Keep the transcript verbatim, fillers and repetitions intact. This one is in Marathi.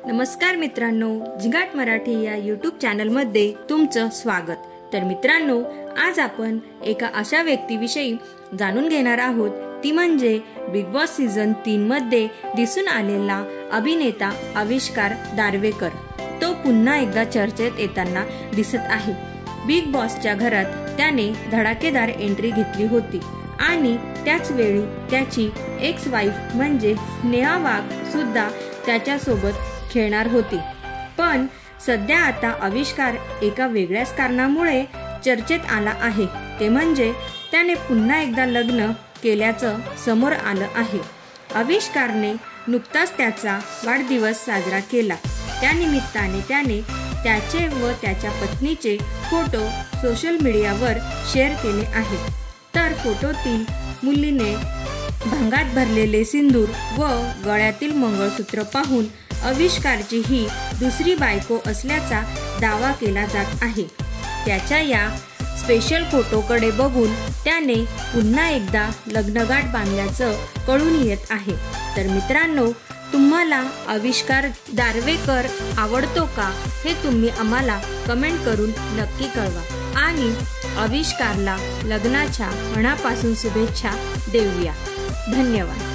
नमस्कार मित्रांनो, झिंगाट मराठी या यूट्यूब चॅनलमध्ये तुमचं स्वागत। तर मित्रांनो, आज आपण एका अशा व्यक्तीविषयी जाणून घेणार आहोत, ती म्हणजे बिग बॉस सीझन तीन मध्ये दिसून आलेला अभिनेता आविष्कार दारव्हेकर। तो पुन्हा एकदा चर्चेत येताना दिसत आहे। बिग बॉसच्या घरात त्याने धडाकेदार एंट्री घेतली होती आणि त्याच वेळी त्याची एक्स वाईफ म्हणजे स्नेहा वाघ सुद्धा त्याच्या सोबत खेळणार होती। पण सध्या आता आविष्कार एका वेगळ्याच कारणामुळे चर्चेत आला आहे, ते म्हणजे त्याने पुन्हा एकदा लग्न केल्याचं समोर आलं आहे। आविष्कारने नुकताच त्याचा वाढदिवस साजरा केला। त्या निमित्ताने त्याने त्याचे व त्याच्या पत्नीचे फोटो सोशल मीडियावर शेअर केले आहेत। तर फोटोतील मुलीने भांगात भरलेले सिंदूर व गळ्यातील मंगळसूत्र पाहून आविष्कारची ही दुसरी बायको असल्याचा दावा केला जात आहे। त्याच्या या स्पेशल फोटोकडे बघून त्याने पुन्हा एकदा लग्नगाठ बांधल्याचं कळून येत आहे। तर मित्रांनो, तुम्हाला आविष्कार दारव्हेकर आवडतो का, हे तुम्ही आम्हाला कमेंट करून नक्की कळवा आणि आविष्कारला लग्नाच्या मनापासून शुभेच्छा देऊया। धन्यवाद।